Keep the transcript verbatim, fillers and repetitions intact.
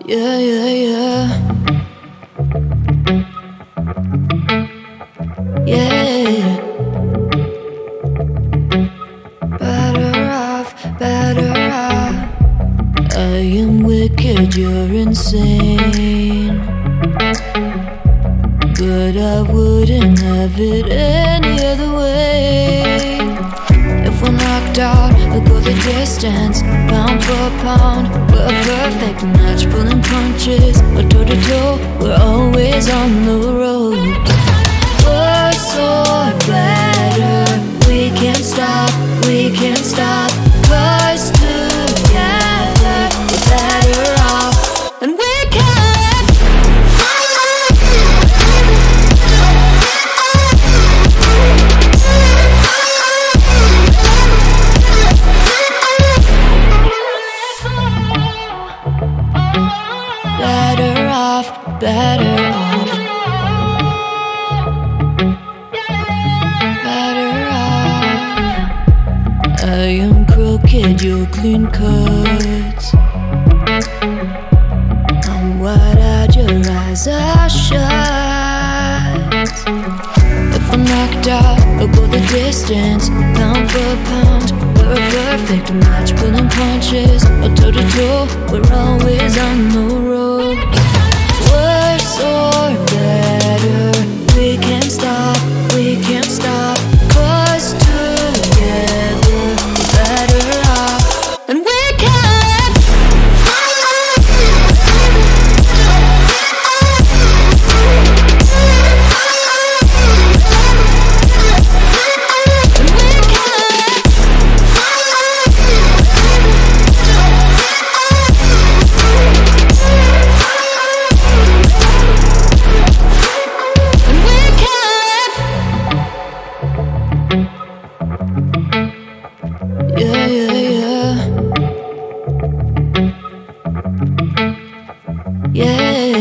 Yeah, yeah, yeah. Yeah. Better off, better off. I am wicked, you're insane, but I wouldn't have it any other way. If we're knocked out, we'll go the distance, pound for pound. We're a perfect match, pulling punches. We're toe to toe, we're always on the road. We're so better, we can't stop, we can't stop. 'Cause together we're better off, and we can. Better off, better off, better off. I am crooked, you're clean cuts. I'm wide-eyed, your eyes are shut. If I'm knocked out, we'll go the distance, pound for pound. We're a perfect match, pulling punches. Or toe to toe, we're always on the road. We're so better, we can't stop, we can't stop. 'Cause together we're better off, and we can. Yeah, yeah, yeah. Yeah.